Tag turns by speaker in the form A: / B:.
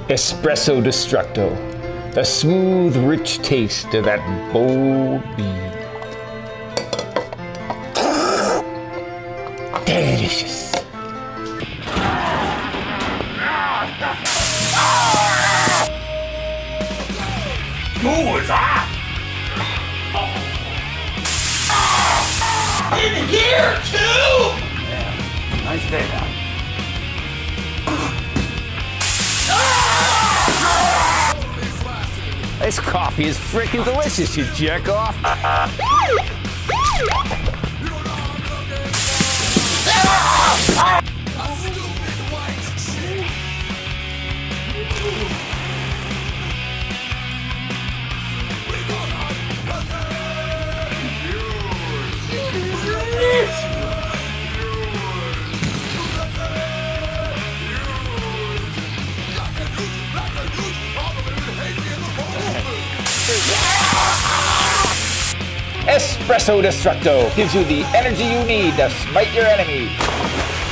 A: Espresso Destructo. The smooth, rich taste of that bold bean. Delicious.
B: Who was that? In here too? Yeah, nice day now.
A: This coffee is freaking delicious, you jerk off. Espresso Destructo gives you the energy you need to smite your enemy.